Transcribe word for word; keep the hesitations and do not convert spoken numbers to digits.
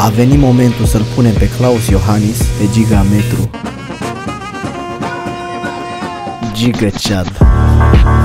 A venit momentul să-l punem pe Klaus Iohannis pe Gigametru. Giga Chad.